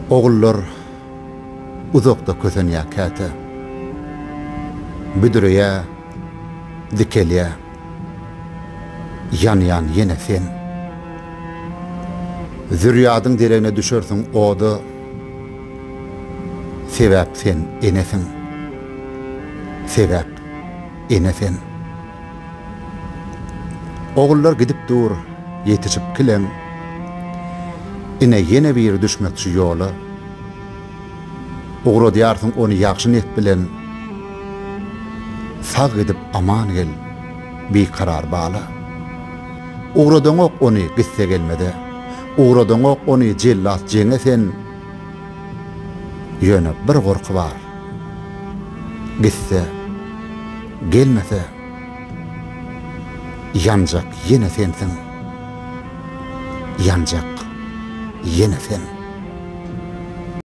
Oğullar uzakda kösenýär käte. Büdüreye, dikelye, yan yine sen. Zürriýadyň derine düşersiň oda, sebäp sen enesin. Sebäp enesin. Oğullar gidip dur, yetişip kilen, ine yine bir düşmekçi ýola. Oğru diýarsyň onu ýakşy net bilen, sag edip aman gel, bir karar bağla. Uğradan ok onu gitse gelmedi. Uğradan ok onu jellat jeňe sen. Ýöne bir gorky bar. Gitse, gelmese, yanjak yine sensin. Yanjak yine sen.